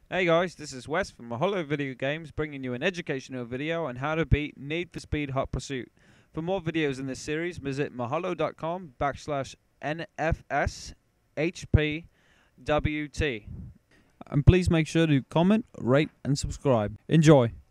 Hey guys, this is Wes from Mahalo Video Games, bringing you an educational video on how to beat Need for Speed Hot Pursuit. For more videos in this series, visit mahalo.com/NFSHPWT. And please make sure to comment, rate, and subscribe. Enjoy!